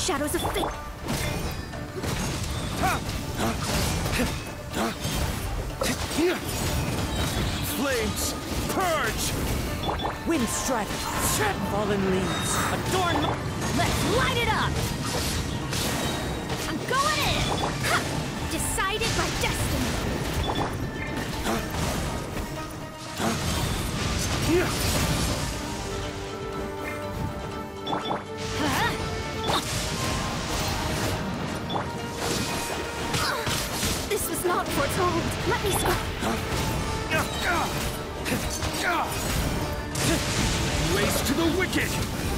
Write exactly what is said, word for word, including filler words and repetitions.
shadows of fate. Flames, purge! Wind strike, fallen leaves, adorn my... Let's light it up! I'm going in! Ha! Decided by destiny! Huh? This was not foretold. Let me stop. Race to the wicked!